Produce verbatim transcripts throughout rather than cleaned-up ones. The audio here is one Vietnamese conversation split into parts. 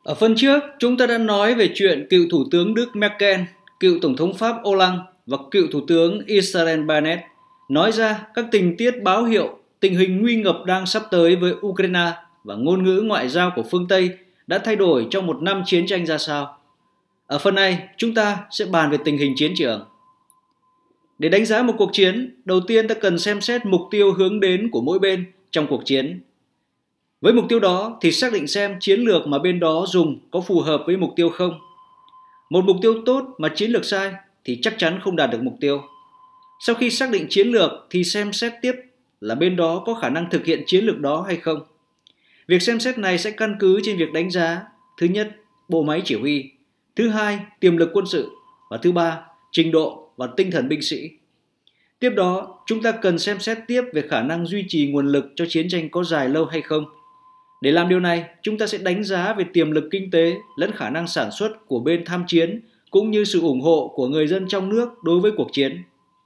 Ở phần trước, chúng ta đã nói về chuyện cựu Thủ tướng Đức Merkel, cựu Tổng thống Pháp Hollande và cựu Thủ tướng Israel Bennett nói ra các tình tiết báo hiệu tình hình nguy ngập đang sắp tới với Ukraine và ngôn ngữ ngoại giao của phương Tây đã thay đổi trong một năm chiến tranh ra sao. Ở phần này, chúng ta sẽ bàn về tình hình chiến trường. Để đánh giá một cuộc chiến, đầu tiên ta cần xem xét mục tiêu hướng đến của mỗi bên trong cuộc chiến. Với mục tiêu đó thì xác định xem chiến lược mà bên đó dùng có phù hợp với mục tiêu không. Một mục tiêu tốt mà chiến lược sai thì chắc chắn không đạt được mục tiêu. Sau khi xác định chiến lược thì xem xét tiếp là bên đó có khả năng thực hiện chiến lược đó hay không. Việc xem xét này sẽ căn cứ trên việc đánh giá: thứ nhất, bộ máy chỉ huy; thứ hai, tiềm lực quân sự; và thứ ba, trình độ và tinh thần binh sĩ. Tiếp đó, chúng ta cần xem xét tiếp về khả năng duy trì nguồn lực cho chiến tranh có dài lâu hay không. Để làm điều này, chúng ta sẽ đánh giá về tiềm lực kinh tế lẫn khả năng sản xuất của bên tham chiến cũng như sự ủng hộ của người dân trong nước đối với cuộc chiến.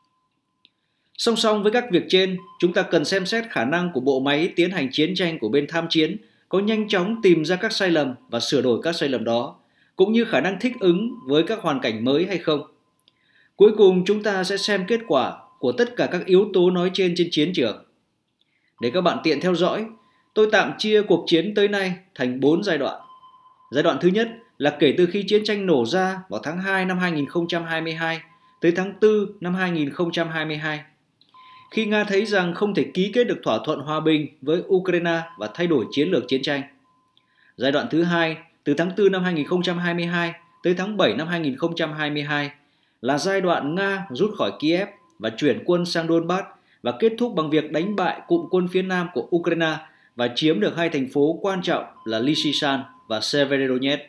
Song song với các việc trên, chúng ta cần xem xét khả năng của bộ máy tiến hành chiến tranh của bên tham chiến có nhanh chóng tìm ra các sai lầm và sửa đổi các sai lầm đó, cũng như khả năng thích ứng với các hoàn cảnh mới hay không. Cuối cùng, chúng ta sẽ xem kết quả của tất cả các yếu tố nói trên trên chiến trường. Để các bạn tiện theo dõi, tôi tạm chia cuộc chiến tới nay thành bốn giai đoạn. Giai đoạn thứ nhất là kể từ khi chiến tranh nổ ra vào tháng hai năm hai nghìn không trăm hai mươi hai tới tháng tư năm hai nghìn không trăm hai mươi hai. Khi Nga thấy rằng không thể ký kết được thỏa thuận hòa bình với Ukraine và thay đổi chiến lược chiến tranh. Giai đoạn thứ hai từ tháng tư năm hai nghìn không trăm hai mươi hai tới tháng bảy năm hai nghìn không trăm hai mươi hai là giai đoạn Nga rút khỏi Kiev và chuyển quân sang Donbass và kết thúc bằng việc đánh bại cụm quân phía nam của Ukraine và chiếm được hai thành phố quan trọng là Lysychan và Severodonetsk.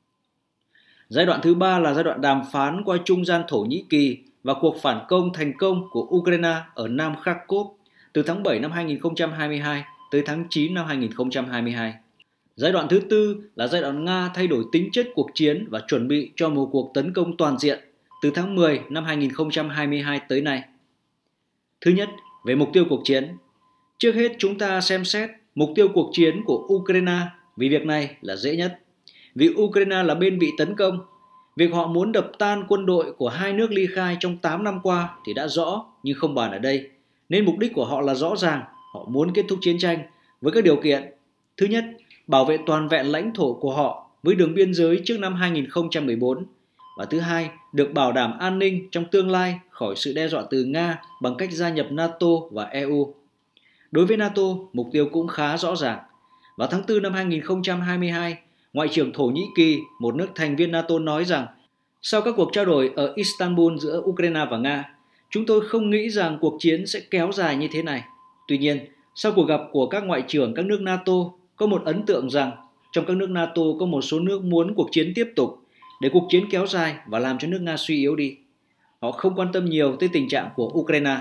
Giai đoạn thứ ba là giai đoạn đàm phán qua trung gian Thổ Nhĩ Kỳ và cuộc phản công thành công của Ukraine ở Nam Kharkov từ tháng bảy năm hai nghìn không trăm hai mươi hai tới tháng chín năm hai nghìn không trăm hai mươi hai. Giai đoạn thứ tư là giai đoạn Nga thay đổi tính chất cuộc chiến và chuẩn bị cho một cuộc tấn công toàn diện từ tháng mười năm hai nghìn không trăm hai mươi hai tới nay. Thứ nhất, về mục tiêu cuộc chiến. Trước hết chúng ta xem xét mục tiêu cuộc chiến của Ukraine vì việc này là dễ nhất. Vì Ukraine là bên bị tấn công, việc họ muốn đập tan quân đội của hai nước ly khai trong tám năm qua thì đã rõ nhưng không bàn ở đây. Nên mục đích của họ là rõ ràng, họ muốn kết thúc chiến tranh với các điều kiện. Thứ nhất, bảo vệ toàn vẹn lãnh thổ của họ với đường biên giới trước năm hai nghìn không trăm mười bốn. Và thứ hai, được bảo đảm an ninh trong tương lai khỏi sự đe dọa từ Nga bằng cách gia nhập NATO và e u. Đối với NATO, mục tiêu cũng khá rõ ràng. Vào tháng tư năm hai nghìn không trăm hai mươi hai, Ngoại trưởng Thổ Nhĩ Kỳ, một nước thành viên NATO nói rằng sau các cuộc trao đổi ở Istanbul giữa Ukraine và Nga, chúng tôi không nghĩ rằng cuộc chiến sẽ kéo dài như thế này. Tuy nhiên, sau cuộc gặp của các ngoại trưởng các nước NATO, có một ấn tượng rằng trong các nước NATO có một số nước muốn cuộc chiến tiếp tục để cuộc chiến kéo dài và làm cho nước Nga suy yếu đi. Họ không quan tâm nhiều tới tình trạng của Ukraine.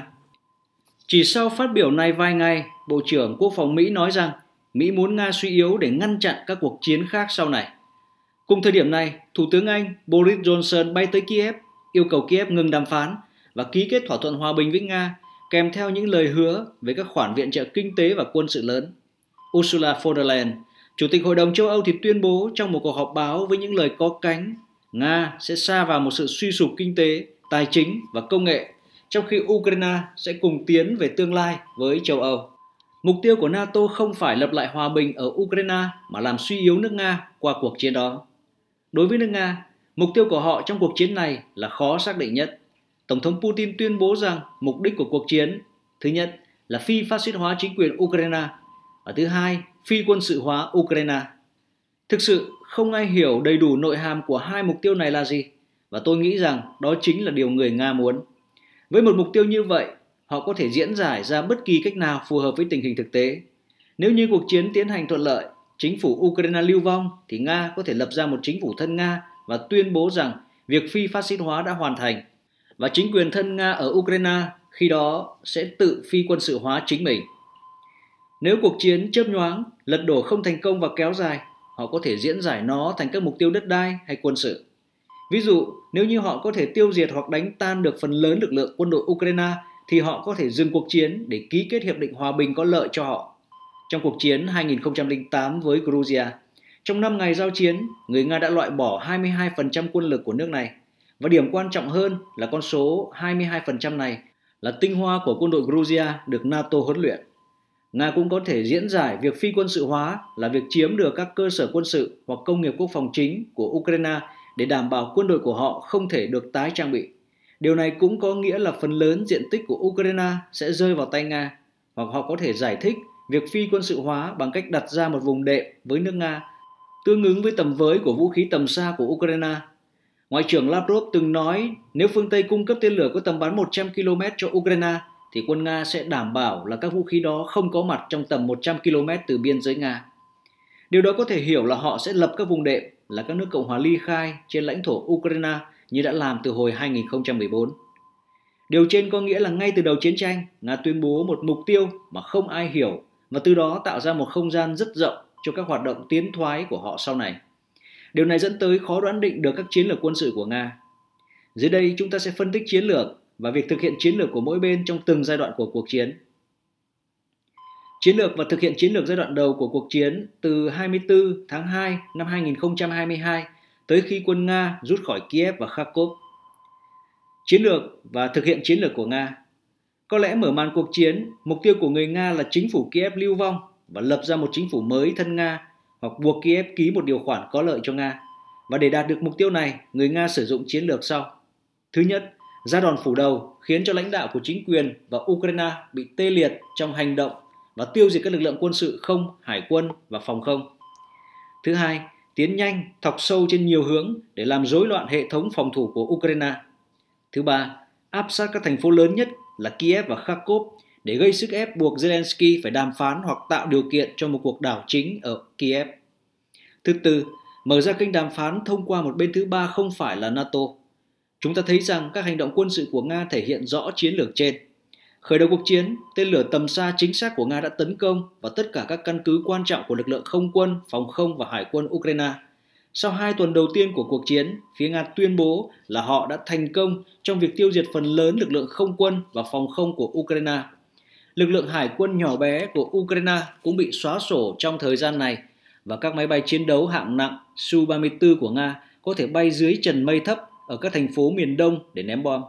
Chỉ sau phát biểu này vài ngày, Bộ trưởng Quốc phòng Mỹ nói rằng Mỹ muốn Nga suy yếu để ngăn chặn các cuộc chiến khác sau này. Cùng thời điểm này, Thủ tướng Anh Boris Johnson bay tới Kiev, yêu cầu Kiev ngừng đàm phán và ký kết thỏa thuận hòa bình với Nga, kèm theo những lời hứa về các khoản viện trợ kinh tế và quân sự lớn. Ursula von der Leyen, Chủ tịch Hội đồng châu Âu thì tuyên bố trong một cuộc họp báo với những lời có cánh, Nga sẽ sa vào một sự suy sụp kinh tế, tài chính và công nghệ, trong khi Ukraine sẽ cùng tiến về tương lai với châu Âu. Mục tiêu của NATO không phải lập lại hòa bình ở Ukraine mà làm suy yếu nước Nga qua cuộc chiến đó. Đối với nước Nga, mục tiêu của họ trong cuộc chiến này là khó xác định nhất. Tổng thống Putin tuyên bố rằng mục đích của cuộc chiến, thứ nhất là phi phát xít hóa chính quyền Ukraine và thứ hai, phi quân sự hóa Ukraine. Thực sự không ai hiểu đầy đủ nội hàm của hai mục tiêu này là gì và tôi nghĩ rằng đó chính là điều người Nga muốn. Với một mục tiêu như vậy, họ có thể diễn giải ra bất kỳ cách nào phù hợp với tình hình thực tế. Nếu như cuộc chiến tiến hành thuận lợi, chính phủ Ukraine lưu vong thì Nga có thể lập ra một chính phủ thân Nga và tuyên bố rằng việc phi phát xít hóa đã hoàn thành. Và chính quyền thân Nga ở Ukraine khi đó sẽ tự phi quân sự hóa chính mình. Nếu cuộc chiến chớp nhoáng, lật đổ không thành công và kéo dài, họ có thể diễn giải nó thành các mục tiêu đất đai hay quân sự. Ví dụ, nếu như họ có thể tiêu diệt hoặc đánh tan được phần lớn lực lượng quân đội Ukraine, thì họ có thể dừng cuộc chiến để ký kết hiệp định hòa bình có lợi cho họ. Trong cuộc chiến hai nghìn không trăm lẻ tám với Georgia, Trong năm ngày giao chiến, người Nga đã loại bỏ hai mươi hai phần trăm quân lực của nước này. Và điểm quan trọng hơn là con số hai mươi hai phần trăm này là tinh hoa của quân đội Georgia được NATO huấn luyện. Nga cũng có thể diễn giải việc phi quân sự hóa là việc chiếm được các cơ sở quân sự hoặc công nghiệp quốc phòng chính của Ukraine để đảm bảo quân đội của họ không thể được tái trang bị. Điều này cũng có nghĩa là phần lớn diện tích của Ukraine sẽ rơi vào tay Nga, hoặc họ có thể giải thích việc phi quân sự hóa bằng cách đặt ra một vùng đệm với nước Nga, tương ứng với tầm với của vũ khí tầm xa của Ukraine. Ngoại trưởng Lavrov từng nói nếu phương Tây cung cấp tên lửa có tầm bắn một trăm ki lô mét cho Ukraine, thì quân Nga sẽ đảm bảo là các vũ khí đó không có mặt trong tầm một trăm ki lô mét từ biên giới Nga. Điều đó có thể hiểu là họ sẽ lập các vùng đệm là các nước Cộng hòa ly khai trên lãnh thổ Ukraine như đã làm từ hồi hai nghìn không trăm mười bốn. Điều trên có nghĩa là ngay từ đầu chiến tranh, Nga tuyên bố một mục tiêu mà không ai hiểu và từ đó tạo ra một không gian rất rộng cho các hoạt động tiến thoái của họ sau này. Điều này dẫn tới khó đoán định được các chiến lược quân sự của Nga. Dưới đây chúng ta sẽ phân tích chiến lược và việc thực hiện chiến lược của mỗi bên trong từng giai đoạn của cuộc chiến. Chiến lược và thực hiện chiến lược giai đoạn đầu của cuộc chiến từ hai mươi tư tháng hai năm hai nghìn không trăm hai mươi hai tới khi quân Nga rút khỏi Kiev và Kharkov. Chiến lược và thực hiện chiến lược của Nga. Có lẽ mở màn cuộc chiến, mục tiêu của người Nga là chính phủ Kiev lưu vong và lập ra một chính phủ mới thân Nga, hoặc buộc Kiev ký một điều khoản có lợi cho Nga. Và để đạt được mục tiêu này, người Nga sử dụng chiến lược sau. Thứ nhất, ra đòn phủ đầu khiến cho lãnh đạo của chính quyền và Ukraine bị tê liệt trong hành động và tiêu diệt các lực lượng quân sự không, hải quân và phòng không. Thứ hai, tiến nhanh, thọc sâu trên nhiều hướng để làm rối loạn hệ thống phòng thủ của Ukraine. Thứ ba, áp sát các thành phố lớn nhất là Kiev và Kharkov để gây sức ép buộc Zelensky phải đàm phán hoặc tạo điều kiện cho một cuộc đảo chính ở Kiev. Thứ tư, mở ra kênh đàm phán thông qua một bên thứ ba không phải là NATO. Chúng ta thấy rằng các hành động quân sự của Nga thể hiện rõ chiến lược trên. Khởi đầu cuộc chiến, tên lửa tầm xa chính xác của Nga đã tấn công vào tất cả các căn cứ quan trọng của lực lượng không quân, phòng không và hải quân Ukraine. Sau hai tuần đầu tiên của cuộc chiến, phía Nga tuyên bố là họ đã thành công trong việc tiêu diệt phần lớn lực lượng không quân và phòng không của Ukraine. Lực lượng hải quân nhỏ bé của Ukraine cũng bị xóa sổ trong thời gian này và các máy bay chiến đấu hạng nặng Su ba mươi tư của Nga có thể bay dưới trần mây thấp ở các thành phố miền Đông để ném bom.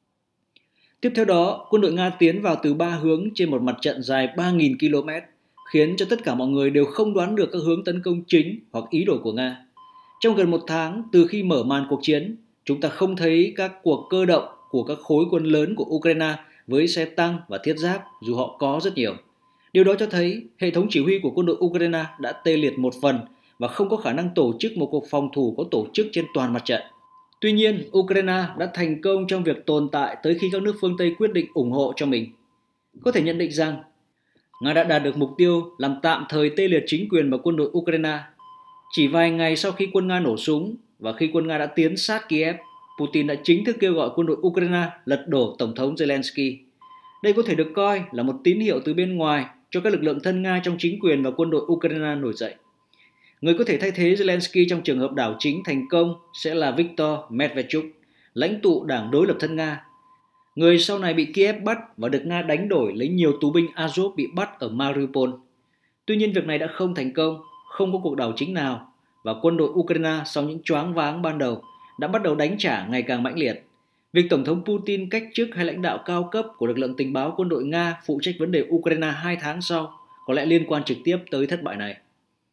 Tiếp theo đó, quân đội Nga tiến vào từ ba hướng trên một mặt trận dài ba nghìn ki lô mét, khiến cho tất cả mọi người đều không đoán được các hướng tấn công chính hoặc ý đồ của Nga. Trong gần một tháng từ khi mở màn cuộc chiến, chúng ta không thấy các cuộc cơ động của các khối quân lớn của Ukraine với xe tăng và thiết giáp dù họ có rất nhiều. Điều đó cho thấy hệ thống chỉ huy của quân đội Ukraine đã tê liệt một phần và không có khả năng tổ chức một cuộc phòng thủ có tổ chức trên toàn mặt trận. Tuy nhiên, Ukraine đã thành công trong việc tồn tại tới khi các nước phương Tây quyết định ủng hộ cho mình. Có thể nhận định rằng, Nga đã đạt được mục tiêu làm tạm thời tê liệt chính quyền và quân đội Ukraine. Chỉ vài ngày sau khi quân Nga nổ súng và khi quân Nga đã tiến sát Kiev, Putin đã chính thức kêu gọi quân đội Ukraine lật đổ Tổng thống Zelensky. Đây có thể được coi là một tín hiệu từ bên ngoài cho các lực lượng thân Nga trong chính quyền và quân đội Ukraine nổi dậy. Người có thể thay thế Zelensky trong trường hợp đảo chính thành công sẽ là Viktor Medvedchuk, lãnh tụ đảng đối lập thân Nga. Người sau này bị Kiev bắt và được Nga đánh đổi lấy nhiều tù binh Azov bị bắt ở Mariupol. Tuy nhiên việc này đã không thành công, không có cuộc đảo chính nào và quân đội Ukraine sau những choáng váng ban đầu đã bắt đầu đánh trả ngày càng mãnh liệt. Việc Tổng thống Putin cách chức hai lãnh đạo cao cấp của lực lượng tình báo quân đội Nga phụ trách vấn đề Ukraine hai tháng sau có lẽ liên quan trực tiếp tới thất bại này.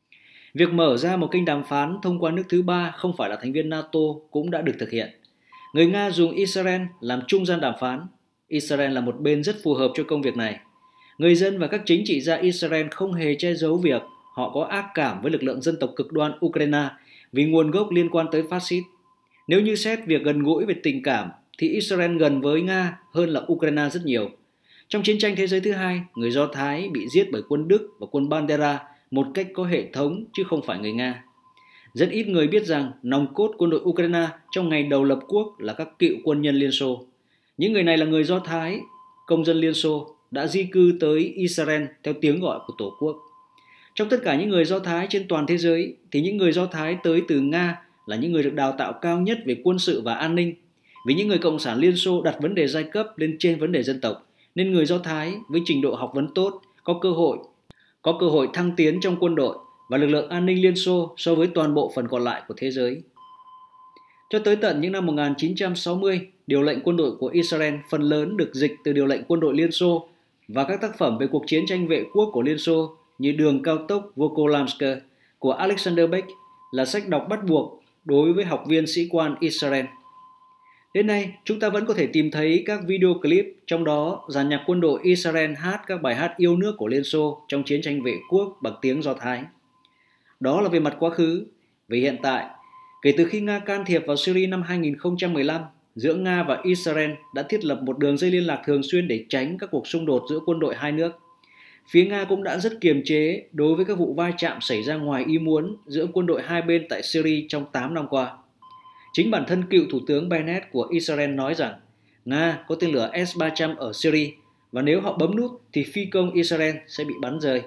Việc mở ra một kênh đàm phán thông qua nước thứ ba không phải là thành viên NATO cũng đã được thực hiện. Người Nga dùng Israel làm trung gian đàm phán. Israel là một bên rất phù hợp cho công việc này. Người dân và các chính trị gia Israel không hề che giấu việc họ có ác cảm với lực lượng dân tộc cực đoan Ukraine vì nguồn gốc liên quan tới phát xít. Nếu như xét việc gần gũi về tình cảm thì Israel gần với Nga hơn là Ukraine rất nhiều. Trong chiến tranh thế giới thứ hai, người Do Thái bị giết bởi quân Đức và quân Bandera một cách có hệ thống chứ không phải người Nga. Rất ít người biết rằng nòng cốt quân đội Ukraine trong ngày đầu lập quốc là các cựu quân nhân Liên Xô. Những người này là người Do Thái, công dân Liên Xô, đã di cư tới Israel theo tiếng gọi của Tổ quốc. Trong tất cả những người Do Thái trên toàn thế giới thì những người Do Thái tới từ Nga là những người được đào tạo cao nhất về quân sự và an ninh. Vì những người Cộng sản Liên Xô đặt vấn đề giai cấp lên trên vấn đề dân tộc, nên người Do Thái với trình độ học vấn tốt có cơ hội có cơ hội thăng tiến trong quân đội và lực lượng an ninh Liên Xô so với toàn bộ phần còn lại của thế giới. Cho tới tận những năm một nghìn chín trăm sáu mươi, điều lệnh quân đội của Israel phần lớn được dịch từ điều lệnh quân đội Liên Xô và các tác phẩm về cuộc chiến tranh vệ quốc của Liên Xô như Đường cao tốc Volkolamsk của Alexander Beck là sách đọc bắt buộc đối với học viên sĩ quan Israel. Đến nay, chúng ta vẫn có thể tìm thấy các video clip trong đó dàn nhạc quân đội Israel hát các bài hát yêu nước của Liên Xô trong chiến tranh vệ quốc bằng tiếng Do Thái. Đó là về mặt quá khứ. Về hiện tại, kể từ khi Nga can thiệp vào Syria năm hai nghìn không trăm mười lăm, giữa Nga và Israel đã thiết lập một đường dây liên lạc thường xuyên để tránh các cuộc xung đột giữa quân đội hai nước. Phía Nga cũng đã rất kiềm chế đối với các vụ va chạm xảy ra ngoài ý muốn giữa quân đội hai bên tại Syria trong tám năm qua. Chính bản thân cựu Thủ tướng Bennett của Israel nói rằng Nga có tên lửa S ba trăm ở Syria và nếu họ bấm nút thì phi công Israel sẽ bị bắn rơi.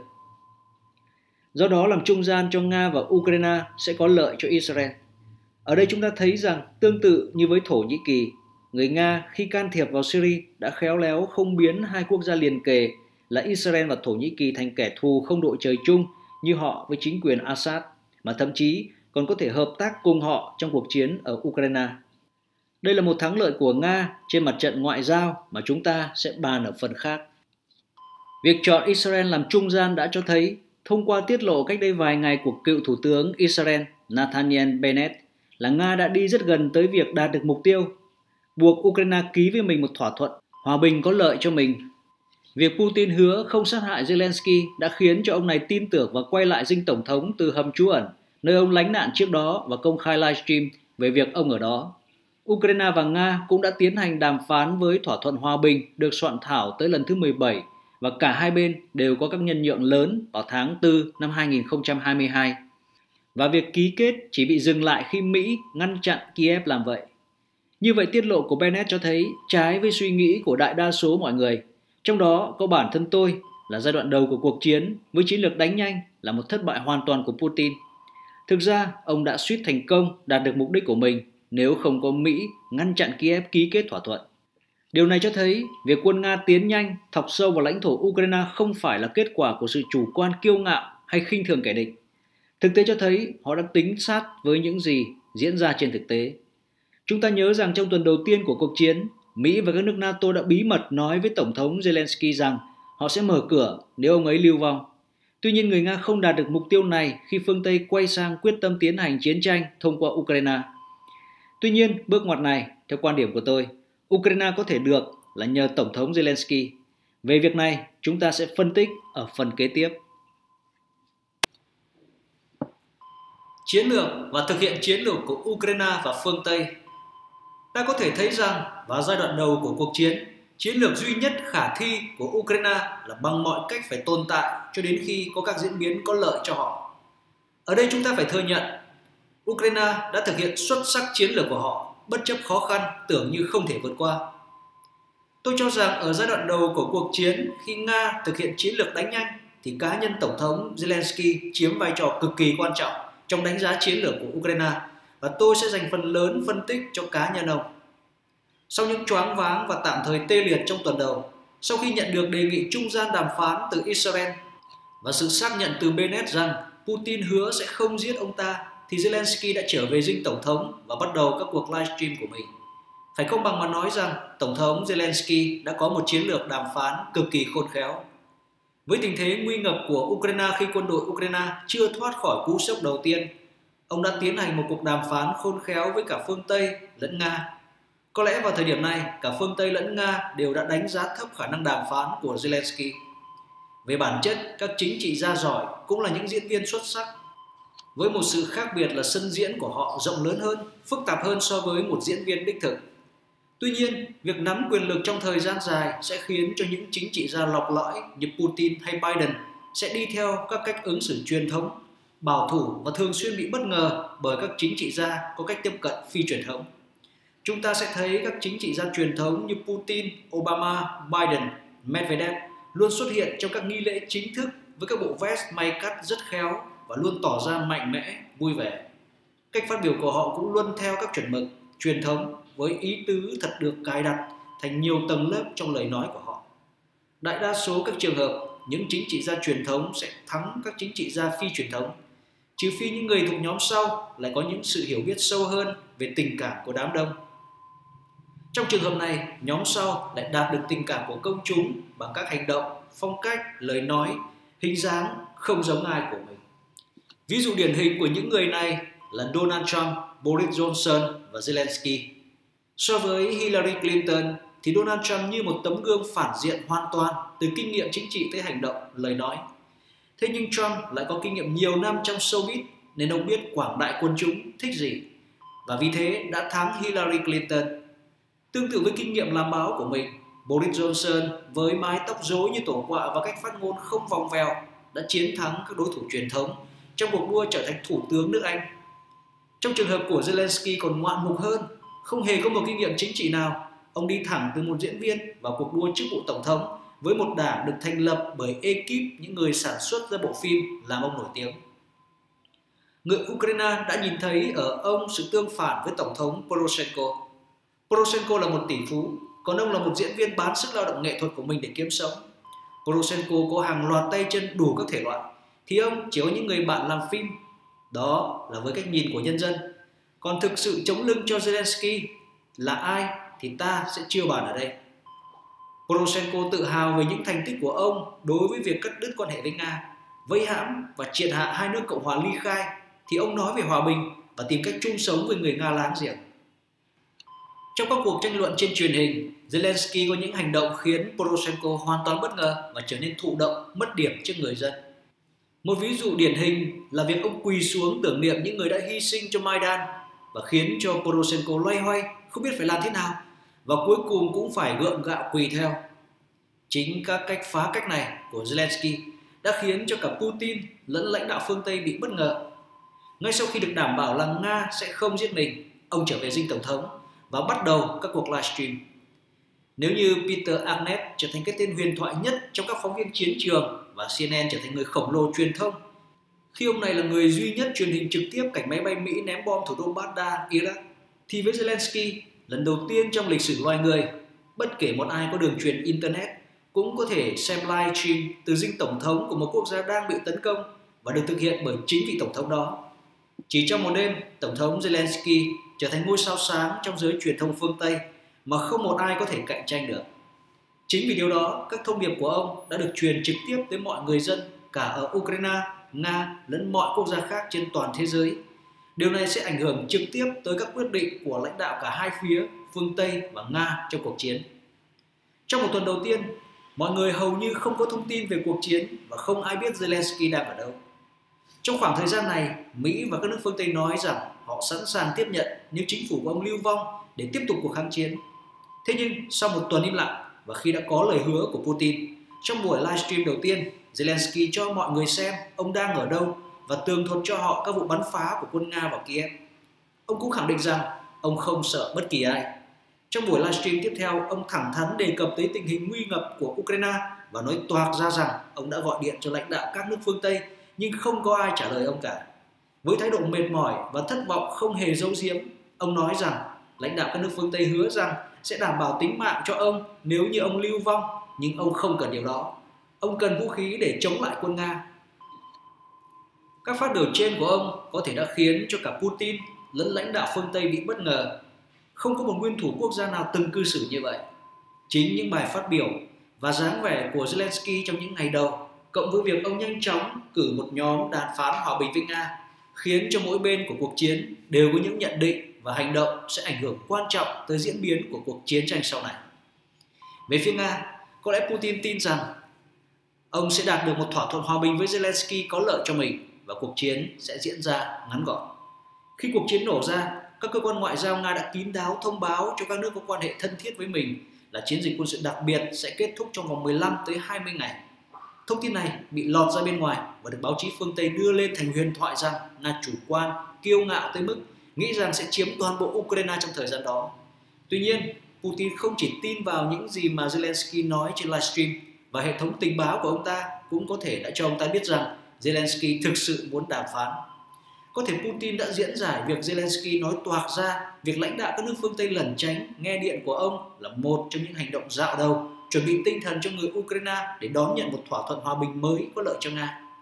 Do đó làm trung gian cho Nga và Ukraine sẽ có lợi cho Israel. Ở đây chúng ta thấy rằng tương tự như với Thổ Nhĩ Kỳ, người Nga khi can thiệp vào Syria đã khéo léo không biến hai quốc gia liền kề là Israel và Thổ Nhĩ Kỳ thành kẻ thù không đội trời chung như họ với chính quyền Assad, mà thậm chí còn có thể hợp tác cùng họ trong cuộc chiến ở Ukraine. Đây là một thắng lợi của Nga trên mặt trận ngoại giao mà chúng ta sẽ bàn ở phần khác. Việc chọn Israel làm trung gian đã cho thấy, thông qua tiết lộ cách đây vài ngày của cựu Thủ tướng Israel Nathaniel Bennett, là Nga đã đi rất gần tới việc đạt được mục tiêu, buộc Ukraine ký với mình một thỏa thuận hòa bình có lợi cho mình. Việc Putin hứa không sát hại Zelensky đã khiến cho ông này tin tưởng và quay lại dinh tổng thống từ hầm trú ẩn, nơi ông lánh nạn trước đó và công khai livestream về việc ông ở đó. Ukraine và Nga cũng đã tiến hành đàm phán với thỏa thuận hòa bình được soạn thảo tới lần thứ mười bảy và cả hai bên đều có các nhân nhượng lớn vào tháng tư năm hai nghìn không trăm hai mươi hai. Và việc ký kết chỉ bị dừng lại khi Mỹ ngăn chặn Kiev làm vậy. Như vậy tiết lộ của Bennett cho thấy trái với suy nghĩ của đại đa số mọi người, trong đó có bản thân tôi, là giai đoạn đầu của cuộc chiến với chiến lược đánh nhanh là một thất bại hoàn toàn của Putin. Thực ra, ông đã suýt thành công đạt được mục đích của mình nếu không có Mỹ ngăn chặn Kiev ký kết thỏa thuận. Điều này cho thấy việc quân Nga tiến nhanh, thọc sâu vào lãnh thổ Ukraine không phải là kết quả của sự chủ quan kiêu ngạo hay khinh thường kẻ địch. Thực tế cho thấy họ đã tính sát với những gì diễn ra trên thực tế. Chúng ta nhớ rằng trong tuần đầu tiên của cuộc chiến, Mỹ và các nước NATO đã bí mật nói với Tổng thống Zelensky rằng họ sẽ mở cửa nếu ông ấy lưu vong. Tuy nhiên người Nga không đạt được mục tiêu này khi phương Tây quay sang quyết tâm tiến hành chiến tranh thông qua Ukraine. Tuy nhiên, bước ngoặt này, theo quan điểm của tôi, Ukraine có thể được là nhờ Tổng thống Zelensky. Về việc này, chúng ta sẽ phân tích ở phần kế tiếp. Chiến lược và thực hiện chiến lược của Ukraine và phương Tây. Ta có thể thấy rằng vào giai đoạn đầu của cuộc chiến, chiến lược duy nhất khả thi của Ukraine là bằng mọi cách phải tồn tại cho đến khi có các diễn biến có lợi cho họ. Ở đây chúng ta phải thừa nhận, Ukraine đã thực hiện xuất sắc chiến lược của họ, bất chấp khó khăn tưởng như không thể vượt qua. Tôi cho rằng ở giai đoạn đầu của cuộc chiến, khi Nga thực hiện chiến lược đánh nhanh, thì cá nhân Tổng thống Zelensky chiếm vai trò cực kỳ quan trọng trong đánh giá chiến lược của Ukraine, và tôi sẽ dành phần lớn phân tích cho cá nhân ông. Sau những choáng váng và tạm thời tê liệt trong tuần đầu, sau khi nhận được đề nghị trung gian đàm phán từ Israel và sự xác nhận từ Bennett rằng Putin hứa sẽ không giết ông ta, thì Zelensky đã trở về dinh Tổng thống và bắt đầu các cuộc livestream của mình. Phải công bằng mà nói rằng Tổng thống Zelensky đã có một chiến lược đàm phán cực kỳ khôn khéo. Với tình thế nguy ngập của Ukraine khi quân đội Ukraine chưa thoát khỏi cú sốc đầu tiên, ông đã tiến hành một cuộc đàm phán khôn khéo với cả phương Tây lẫn Nga. Có lẽ vào thời điểm này, cả phương Tây lẫn Nga đều đã đánh giá thấp khả năng đàm phán của Zelensky. Về bản chất, các chính trị gia giỏi cũng là những diễn viên xuất sắc, với một sự khác biệt là sân diễn của họ rộng lớn hơn, phức tạp hơn so với một diễn viên đích thực. Tuy nhiên, việc nắm quyền lực trong thời gian dài sẽ khiến cho những chính trị gia lọc lõi như Putin hay Biden sẽ đi theo các cách ứng xử truyền thống, bảo thủ và thường xuyên bị bất ngờ bởi các chính trị gia có cách tiếp cận phi truyền thống. Chúng ta sẽ thấy các chính trị gia truyền thống như Putin, Obama, Biden, Medvedev luôn xuất hiện trong các nghi lễ chính thức với các bộ vest may cắt rất khéo và luôn tỏ ra mạnh mẽ, vui vẻ. Cách phát biểu của họ cũng luôn theo các chuẩn mực, truyền thống với ý tứ thật được cài đặt thành nhiều tầng lớp trong lời nói của họ. Đại đa số các trường hợp, những chính trị gia truyền thống sẽ thắng các chính trị gia phi truyền thống, trừ phi những người thuộc nhóm sau lại có những sự hiểu biết sâu hơn về tình cảm của đám đông. Trong trường hợp này, nhóm sau lại đạt được tình cảm của công chúng bằng các hành động, phong cách, lời nói, hình dáng không giống ai của mình. Ví dụ điển hình của những người này là Donald Trump, Boris Johnson và Zelensky. So với Hillary Clinton thì Donald Trump như một tấm gương phản diện hoàn toàn từ kinh nghiệm chính trị tới hành động, lời nói. Thế nhưng Trump lại có kinh nghiệm nhiều năm trong showbiz nên ông biết quảng đại quân chúng thích gì và vì thế đã thắng Hillary Clinton. Tương tự với kinh nghiệm làm báo của mình, Boris Johnson với mái tóc rối như tổ quạ và cách phát ngôn không vòng vèo đã chiến thắng các đối thủ truyền thống trong cuộc đua trở thành thủ tướng nước Anh. Trong trường hợp của Zelensky còn ngoạn mục hơn, không hề có một kinh nghiệm chính trị nào, ông đi thẳng từ một diễn viên vào cuộc đua chức vụ tổng thống với một đảng được thành lập bởi ekip những người sản xuất ra bộ phim làm ông nổi tiếng. Người Ukraine đã nhìn thấy ở ông sự tương phản với Tổng thống Poroshenko. Poroshenko là một tỷ phú, còn ông là một diễn viên bán sức lao động nghệ thuật của mình để kiếm sống. Poroshenko có hàng loạt tay chân đủ các thể loại, thì ông chỉ có những người bạn làm phim. Đó là với cách nhìn của nhân dân. Còn thực sự chống lưng cho Zelensky là ai thì ta sẽ chưa bàn ở đây. Poroshenko tự hào về những thành tích của ông đối với việc cắt đứt quan hệ với Nga, vây hãm và triệt hạ hai nước Cộng hòa ly khai, thì ông nói về hòa bình và tìm cách chung sống với người Nga láng giềng. Trong các cuộc tranh luận trên truyền hình, Zelensky có những hành động khiến Poroshenko hoàn toàn bất ngờ và trở nên thụ động, mất điểm trước người dân. Một ví dụ điển hình là việc ông quỳ xuống tưởng niệm những người đã hy sinh cho Maidan và khiến cho Poroshenko loay hoay, không biết phải làm thế nào và cuối cùng cũng phải gượng gạo quỳ theo. Chính các cách phá cách này của Zelensky đã khiến cho cả Putin lẫn lãnh đạo phương Tây bị bất ngờ. Ngay sau khi được đảm bảo là Nga sẽ không giết mình, ông trở về dinh tổng thống và bắt đầu các cuộc livestream. Nếu như Peter Agnew trở thành cái tên huyền thoại nhất trong các phóng viên chiến trường và xê en en trở thành người khổng lồ truyền thông, khi ông này là người duy nhất truyền hình trực tiếp cảnh máy bay Mỹ ném bom thủ đô Baghdad, Iraq, thì với Zelensky, lần đầu tiên trong lịch sử loài người, bất kể một ai có đường truyền Internet cũng có thể xem live stream từ dinh tổng thống của một quốc gia đang bị tấn công và được thực hiện bởi chính vị tổng thống đó. Chỉ trong một đêm, Tổng thống Zelensky trở thành ngôi sao sáng trong giới truyền thông phương Tây mà không một ai có thể cạnh tranh được. Chính vì điều đó, các thông điệp của ông đã được truyền trực tiếp tới mọi người dân cả ở Ukraine, Nga lẫn mọi quốc gia khác trên toàn thế giới. Điều này sẽ ảnh hưởng trực tiếp tới các quyết định của lãnh đạo cả hai phía, phương Tây và Nga trong cuộc chiến. Trong một tuần đầu tiên, mọi người hầu như không có thông tin về cuộc chiến và không ai biết Zelensky đang ở đâu. Trong khoảng thời gian này, Mỹ và các nước phương Tây nói rằng họ sẵn sàng tiếp nhận nếu chính phủ của ông lưu vong để tiếp tục cuộc kháng chiến. Thế nhưng sau một tuần im lặng và khi đã có lời hứa của Putin, trong buổi livestream đầu tiên, Zelensky cho mọi người xem ông đang ở đâu và tường thuật cho họ các vụ bắn phá của quân Nga vào Kiev. Ông cũng khẳng định rằng ông không sợ bất kỳ ai. Trong buổi livestream tiếp theo, ông thẳng thắn đề cập tới tình hình nguy ngập của Ukraine và nói toạc ra rằng ông đã gọi điện cho lãnh đạo các nước phương Tây nhưng không có ai trả lời ông cả. Với thái độ mệt mỏi và thất vọng không hề giấu giếm, ông nói rằng lãnh đạo các nước phương Tây hứa rằng sẽ đảm bảo tính mạng cho ông nếu như ông lưu vong, nhưng ông không cần điều đó. Ông cần vũ khí để chống lại quân Nga. Các phát biểu trên của ông có thể đã khiến cho cả Putin lẫn lãnh đạo phương Tây bị bất ngờ. Không có một nguyên thủ quốc gia nào từng cư xử như vậy. Chính những bài phát biểu và dáng vẻ của Zelensky trong những ngày đầu, cộng với việc ông nhanh chóng cử một nhóm đàm phán hòa bình với Nga, khiến cho mỗi bên của cuộc chiến đều có những nhận định và hành động sẽ ảnh hưởng quan trọng tới diễn biến của cuộc chiến tranh sau này. Về phía Nga, có lẽ Putin tin rằng ông sẽ đạt được một thỏa thuận hòa bình với Zelensky có lợi cho mình và cuộc chiến sẽ diễn ra ngắn gọn. Khi cuộc chiến nổ ra, các cơ quan ngoại giao Nga đã kín đáo thông báo cho các nước có quan hệ thân thiết với mình là chiến dịch quân sự đặc biệt sẽ kết thúc trong vòng mười lăm tới hai mươi ngày. Thông tin này bị lọt ra bên ngoài và được báo chí phương Tây đưa lên thành huyền thoại rằng Nga chủ quan, kiêu ngạo tới mức nghĩ rằng sẽ chiếm toàn bộ Ukraine trong thời gian đó. Tuy nhiên, Putin không chỉ tin vào những gì mà Zelensky nói trên livestream và hệ thống tình báo của ông ta cũng có thể đã cho ông ta biết rằng Zelensky thực sự muốn đàm phán. Có thể Putin đã diễn giải việc Zelensky nói toạc ra việc lãnh đạo các nước phương Tây lẩn tránh nghe điện của ông là một trong những hành động dạo đầu chuẩn bị tinh thần cho người Ukraine để đón nhận một thỏa thuận hòa bình mới có lợi cho Nga.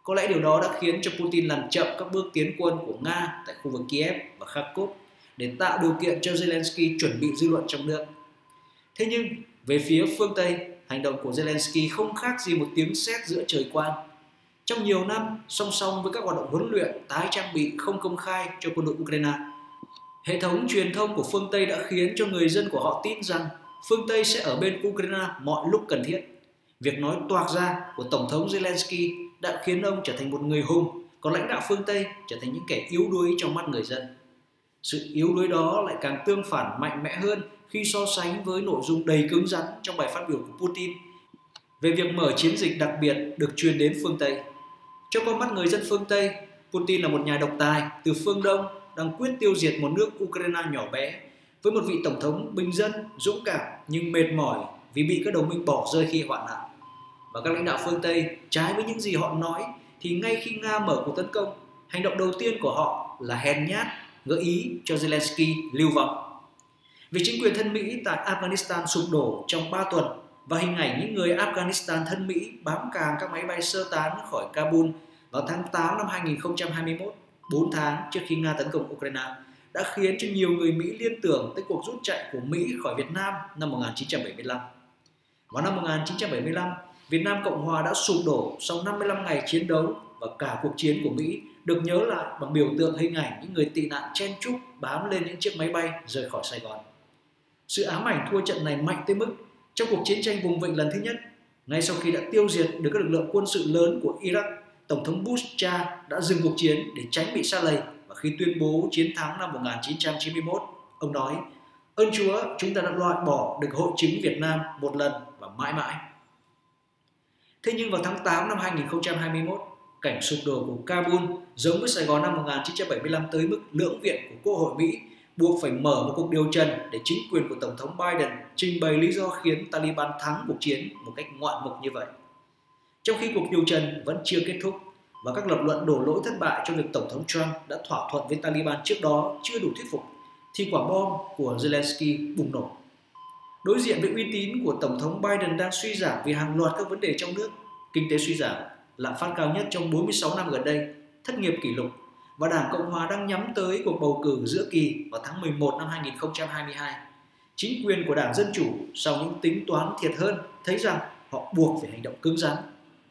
Có lẽ điều đó đã khiến cho Putin làm chậm các bước tiến quân của Nga tại khu vực Kiev và Kharkov để tạo điều kiện cho Zelensky chuẩn bị dư luận trong nước. Thế nhưng, về phía phương Tây, hành động của Zelensky không khác gì một tiếng sét giữa trời quang. Trong nhiều năm, song song với các hoạt động huấn luyện, tái trang bị không công khai cho quân đội Ukraine, hệ thống truyền thông của phương Tây đã khiến cho người dân của họ tin rằng phương Tây sẽ ở bên Ukraine mọi lúc cần thiết. Việc nói toạc ra của Tổng thống Zelensky đã khiến ông trở thành một người hùng, còn lãnh đạo phương Tây trở thành những kẻ yếu đuối trong mắt người dân. Sự yếu đuối đó lại càng tương phản mạnh mẽ hơn khi so sánh với nội dung đầy cứng rắn trong bài phát biểu của Putin về việc mở chiến dịch đặc biệt được truyền đến phương Tây. Trong con mắt người dân phương Tây, Putin là một nhà độc tài từ phương Đông đang quyết tiêu diệt một nước Ukraine nhỏ bé với một vị tổng thống bình dân, dũng cảm nhưng mệt mỏi vì bị các đồng minh bỏ rơi khi hoạn nạn. Và các lãnh đạo phương Tây, trái với những gì họ nói, thì ngay khi Nga mở cuộc tấn công, hành động đầu tiên của họ là hèn nhát, gợi ý cho Zelensky lưu vong. Vì chính quyền thân Mỹ tại Afghanistan sụp đổ trong ba tuần và hình ảnh những người Afghanistan thân Mỹ bám càng các máy bay sơ tán khỏi Kabul vào tháng tám năm hai nghìn không trăm hai mươi mốt, bốn tháng trước khi Nga tấn công Ukraine, đã khiến cho nhiều người Mỹ liên tưởng tới cuộc rút chạy của Mỹ khỏi Việt Nam năm một nghìn chín trăm bảy mươi lăm. Vào năm một nghìn chín trăm bảy mươi lăm, Việt Nam Cộng Hòa đã sụp đổ sau năm mươi lăm ngày chiến đấu và cả cuộc chiến của Mỹ được nhớ lại bằng biểu tượng hình ảnh những người tị nạn chen chúc bám lên những chiếc máy bay rời khỏi Sài Gòn. Sự ám ảnh thua trận này mạnh tới mức trong cuộc chiến tranh vùng vịnh lần thứ nhất, ngay sau khi đã tiêu diệt được các lực lượng quân sự lớn của Iraq, Tổng thống Bush cha đã dừng cuộc chiến để tránh bị sa lầy, và khi tuyên bố chiến thắng năm một nghìn chín trăm chín mươi mốt, ông nói: "Ơn Chúa, chúng ta đã loại bỏ được hội chứng Việt Nam một lần và mãi mãi." Thế nhưng vào tháng tám năm hai nghìn không trăm hai mươi mốt, cảnh sụp đổ của Kabul giống với Sài Gòn năm một nghìn chín trăm bảy mươi lăm tới mức lưỡng viện của Quốc hội Mỹ buộc phải mở một cuộc điều trần để chính quyền của Tổng thống Biden trình bày lý do khiến Taliban thắng cuộc chiến một cách ngoạn mục như vậy. Trong khi cuộc điều trần vẫn chưa kết thúc và các lập luận đổ lỗi thất bại cho việc Tổng thống Trump đã thỏa thuận với Taliban trước đó chưa đủ thuyết phục, thì quả bom của Zelensky bùng nổ. Đối diện với uy tín của Tổng thống Biden đang suy giảm vì hàng loạt các vấn đề trong nước, kinh tế suy giảm, lạm phát cao nhất trong bốn mươi sáu năm gần đây, thất nghiệp kỷ lục, và Đảng Cộng Hòa đang nhắm tới cuộc bầu cử giữa kỳ vào tháng mười một năm hai nghìn không trăm hai mươi hai. Chính quyền của Đảng Dân Chủ sau những tính toán thiệt hơn thấy rằng họ buộc phải hành động cứng rắn.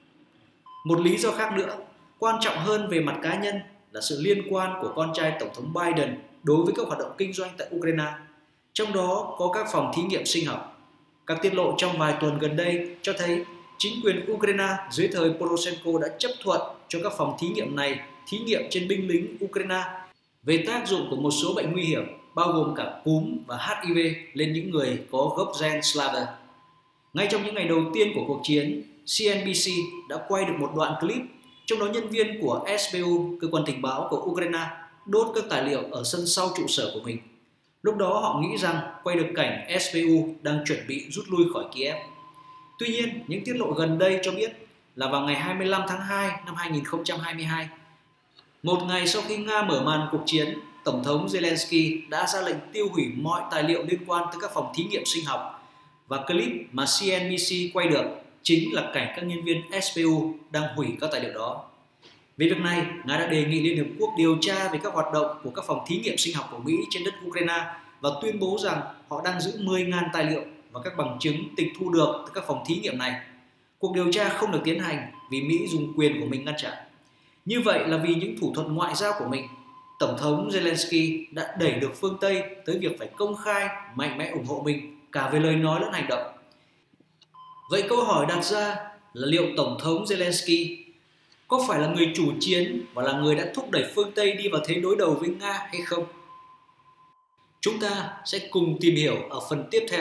Một lý do khác nữa, quan trọng hơn về mặt cá nhân, là sự liên quan của con trai Tổng thống Biden đối với các hoạt động kinh doanh tại Ukraine, trong đó có các phòng thí nghiệm sinh học. Các tiết lộ trong vài tuần gần đây cho thấy chính quyền Ukraine dưới thời Poroshenko đã chấp thuận cho các phòng thí nghiệm này thí nghiệm trên binh lính Ukraine về tác dụng của một số bệnh nguy hiểm, bao gồm cả cúm và H I V lên những người có gốc gen Slav. Ngay trong những ngày đầu tiên của cuộc chiến, C N B C đã quay được một đoạn clip, trong đó nhân viên của S B U, cơ quan tình báo của Ukraine, đốt các tài liệu ở sân sau trụ sở của mình. Lúc đó họ nghĩ rằng quay được cảnh S B U đang chuẩn bị rút lui khỏi Kiev. Tuy nhiên, những tiết lộ gần đây cho biết là vào ngày hai mươi lăm tháng hai năm hai nghìn không trăm hai mươi hai, một ngày sau khi Nga mở màn cuộc chiến, Tổng thống Zelensky đã ra lệnh tiêu hủy mọi tài liệu liên quan tới các phòng thí nghiệm sinh học, và clip mà C N B C quay được chính là cảnh các nhân viên S B U đang hủy các tài liệu đó. Về việc này, Nga đã đề nghị Liên Hợp Quốc điều tra về các hoạt động của các phòng thí nghiệm sinh học của Mỹ trên đất Ukraine và tuyên bố rằng họ đang giữ mười nghìn tài liệu và các bằng chứng tịch thu được từ các phòng thí nghiệm này. Cuộc điều tra không được tiến hành vì Mỹ dùng quyền của mình ngăn chặn. Như vậy là vì những thủ thuật ngoại giao của mình, Tổng thống Zelensky đã đẩy được phương Tây tới việc phải công khai mạnh mẽ ủng hộ mình cả về lời nói lẫn hành động. Vậy câu hỏi đặt ra là liệu Tổng thống Zelensky có phải là người chủ chiến và là người đã thúc đẩy phương Tây đi vào thế đối đầu với Nga hay không? Chúng ta sẽ cùng tìm hiểu ở phần tiếp theo.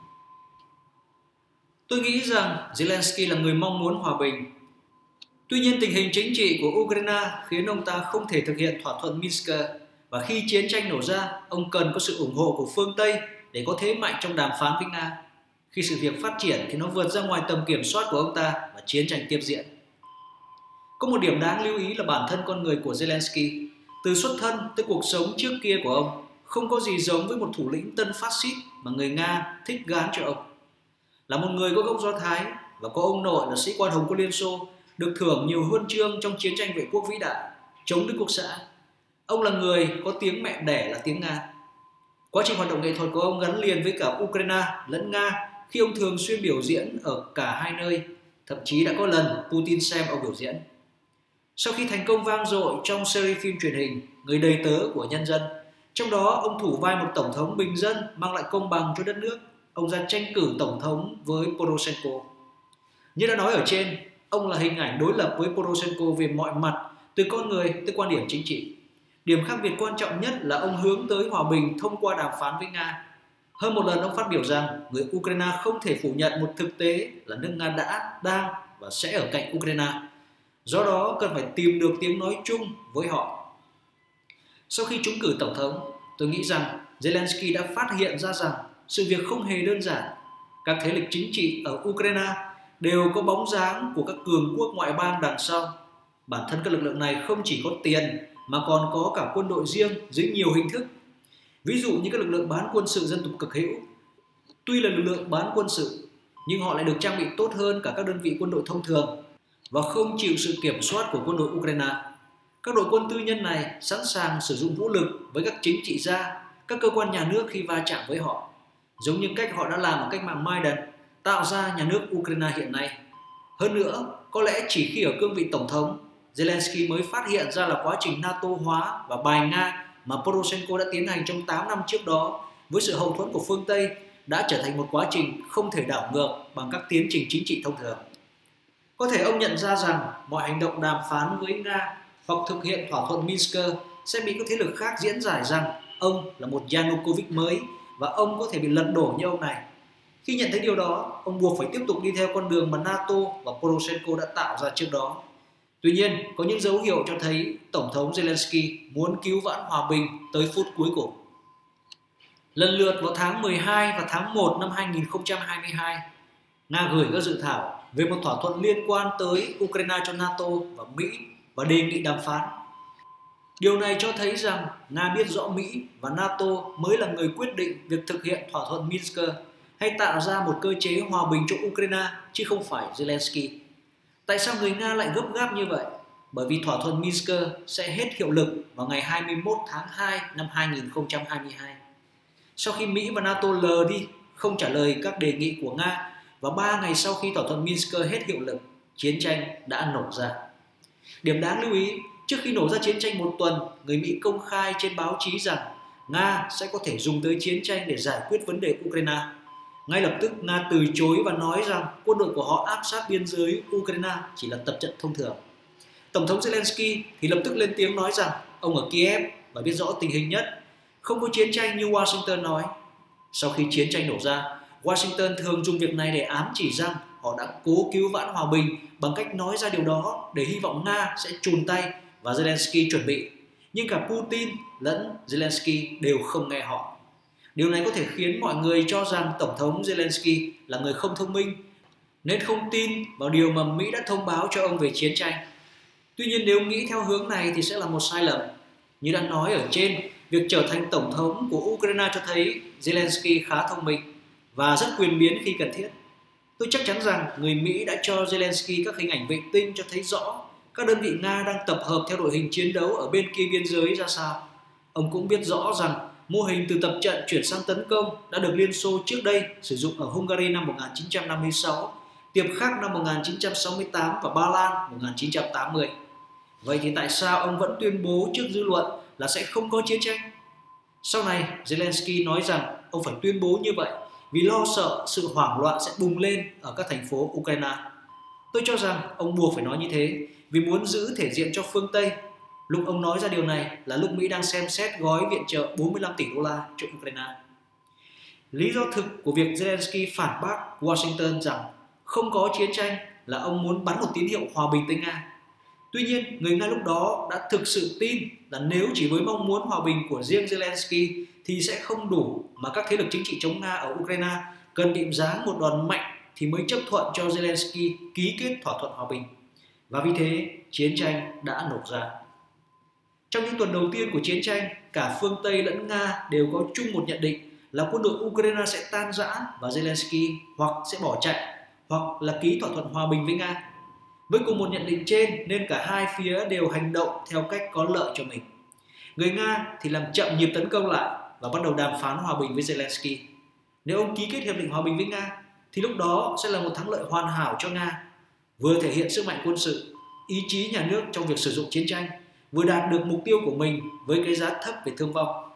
Tôi nghĩ rằng Zelensky là người mong muốn hòa bình. Tuy nhiên, tình hình chính trị của Ukraine khiến ông ta không thể thực hiện thỏa thuận Minsk, và khi chiến tranh nổ ra, ông cần có sự ủng hộ của phương Tây để có thế mạnh trong đàm phán với Nga. Khi sự việc phát triển thì nó vượt ra ngoài tầm kiểm soát của ông ta và chiến tranh tiếp diễn. Có một điểm đáng lưu ý là bản thân con người của Zelensky, từ xuất thân tới cuộc sống trước kia của ông, không có gì giống với một thủ lĩnh tân phát xít mà người Nga thích gán cho ông. Là một người có gốc Do Thái và có ông nội là sĩ quan Hồng quân Liên Xô, được thưởng nhiều huân chương trong chiến tranh vệ quốc vĩ đại chống Đức Quốc xã. Ông là người có tiếng mẹ đẻ là tiếng Nga. Quá trình hoạt động nghệ thuật của ông gắn liền với cả Ukraine lẫn Nga khi ông thường xuyên biểu diễn ở cả hai nơi, thậm chí đã có lần Putin xem ông biểu diễn. Sau khi thành công vang dội trong series phim truyền hình Người đầy tớ của nhân dân, trong đó ông thủ vai một tổng thống bình dân mang lại công bằng cho đất nước, ông ra tranh cử tổng thống với Poroshenko. Như đã nói ở trên, ông là hình ảnh đối lập với Poroshenko về mọi mặt, từ con người tới quan điểm chính trị. Điểm khác biệt quan trọng nhất là ông hướng tới hòa bình thông qua đàm phán với Nga. Hơn một lần ông phát biểu rằng người Ukraine không thể phủ nhận một thực tế là nước Nga đã, đang và sẽ ở cạnh Ukraine. Do đó cần phải tìm được tiếng nói chung với họ. Sau khi trúng cử tổng thống, tôi nghĩ rằng Zelensky đã phát hiện ra rằng sự việc không hề đơn giản. Các thế lực chính trị ở Ukraine đều có bóng dáng của các cường quốc ngoại bang đằng sau. Bản thân các lực lượng này không chỉ có tiền mà còn có cả quân đội riêng dưới nhiều hình thức. Ví dụ như các lực lượng bán quân sự dân tộc cực hữu. Tuy là lực lượng bán quân sự, nhưng họ lại được trang bị tốt hơn cả các đơn vị quân đội thông thường và không chịu sự kiểm soát của quân đội Ukraine. Các đội quân tư nhân này sẵn sàng sử dụng vũ lực với các chính trị gia, các cơ quan nhà nước khi va chạm với họ, giống như cách họ đã làm ở cách mạng Maidan, tạo ra nhà nước Ukraine hiện nay. Hơn nữa, có lẽ chỉ khi ở cương vị tổng thống, Zelensky mới phát hiện ra là quá trình NATO hóa và bài Nga mà Poroshenko đã tiến hành trong tám năm trước đó với sự hậu thuẫn của phương Tây đã trở thành một quá trình không thể đảo ngược bằng các tiến trình chính trị thông thường. Có thể ông nhận ra rằng mọi hành động đàm phán với Nga hoặc thực hiện thỏa thuận Minsk sẽ bị các thế lực khác diễn giải rằng ông là một Yanukovych mới và ông có thể bị lật đổ như ông này. Khi nhận thấy điều đó, ông buộc phải tiếp tục đi theo con đường mà NATO và Poroshenko đã tạo ra trước đó. Tuy nhiên, có những dấu hiệu cho thấy Tổng thống Zelensky muốn cứu vãn hòa bình tới phút cuối cùng. Lần lượt vào tháng mười hai và tháng một năm hai nghìn không trăm hai mươi hai, Nga gửi các dự thảo về một thỏa thuận liên quan tới Ukraine cho NATO và Mỹ và đề nghị đàm phán. Điều này cho thấy rằng Nga biết rõ Mỹ và NATO mới là người quyết định việc thực hiện thỏa thuận Minsk hay tạo ra một cơ chế hòa bình cho Ukraine chứ không phải Zelensky. Tại sao người Nga lại gấp gáp như vậy? Bởi vì thỏa thuận Minsk sẽ hết hiệu lực vào ngày hai mươi mốt tháng hai năm hai nghìn không trăm hai mươi hai. Sau khi Mỹ và NATO lờ đi, không trả lời các đề nghị của Nga, và ba ngày sau khi thỏa thuận Minsk hết hiệu lực, chiến tranh đã nổ ra. Điểm đáng lưu ý, trước khi nổ ra chiến tranh một tuần, người Mỹ công khai trên báo chí rằng Nga sẽ có thể dùng tới chiến tranh để giải quyết vấn đề Ukraine. Ngay lập tức Nga từ chối và nói rằng quân đội của họ áp sát biên giới Ukraine chỉ là tập trận thông thường. Tổng thống Zelensky thì lập tức lên tiếng nói rằng ông ở Kiev và biết rõ tình hình nhất, không có chiến tranh như Washington nói. Sau khi chiến tranh nổ ra, Washington thường dùng việc này để ám chỉ rằng họ đã cố cứu vãn hòa bình bằng cách nói ra điều đó để hy vọng Nga sẽ chùn tay và Zelensky chuẩn bị. Nhưng cả Putin lẫn Zelensky đều không nghe họ. Điều này có thể khiến mọi người cho rằng Tổng thống Zelensky là người không thông minh, nên không tin vào điều mà Mỹ đã thông báo cho ông về chiến tranh. Tuy nhiên nếu nghĩ theo hướng này thì sẽ là một sai lầm. Như đã nói ở trên, việc trở thành Tổng thống của Ukraine cho thấy Zelensky khá thông minh và rất quyền biến khi cần thiết. Tôi chắc chắn rằng người Mỹ đã cho Zelensky các hình ảnh vệ tinh cho thấy rõ các đơn vị Nga đang tập hợp theo đội hình chiến đấu ở bên kia biên giới ra sao. Ông cũng biết rõ rằng mô hình từ tập trận chuyển sang tấn công đã được Liên Xô trước đây sử dụng ở Hungary năm một nghìn chín trăm năm mươi sáu, Tiệp Khắc năm một nghìn chín trăm sáu mươi tám và Ba Lan một nghìn chín trăm tám mươi. Vậy thì tại sao ông vẫn tuyên bố trước dư luận là sẽ không có chiến tranh? Sau này, Zelensky nói rằng ông phải tuyên bố như vậy vì lo sợ sự hoảng loạn sẽ bùng lên ở các thành phố Ukraine. Tôi cho rằng ông buộc phải nói như thế vì muốn giữ thể diện cho phương Tây. Lúc ông nói ra điều này là lúc Mỹ đang xem xét gói viện trợ bốn mươi lăm tỷ đô la cho Ukraine. Lý do thực của việc Zelensky phản bác Washington rằng không có chiến tranh là ông muốn bắn một tín hiệu hòa bình tới Nga. Tuy nhiên, người Nga lúc đó đã thực sự tin là nếu chỉ với mong muốn hòa bình của riêng Zelensky thì sẽ không đủ, mà các thế lực chính trị chống Nga ở Ukraine cần định giá một đòn mạnh thì mới chấp thuận cho Zelensky ký kết thỏa thuận hòa bình. Và vì thế, chiến tranh đã nổ ra. Trong những tuần đầu tiên của chiến tranh, cả phương Tây lẫn Nga đều có chung một nhận định là quân đội Ukraine sẽ tan rã và Zelensky hoặc sẽ bỏ chạy hoặc là ký thỏa thuận hòa bình với Nga. Với cùng một nhận định trên nên cả hai phía đều hành động theo cách có lợi cho mình. Người Nga thì làm chậm nhịp tấn công lại và bắt đầu đàm phán hòa bình với Zelensky. Nếu ông ký kết hiệp định hòa bình với Nga thì lúc đó sẽ là một thắng lợi hoàn hảo cho Nga, vừa thể hiện sức mạnh quân sự, ý chí nhà nước trong việc sử dụng chiến tranh, vừa đạt được mục tiêu của mình với cái giá thấp về thương vong.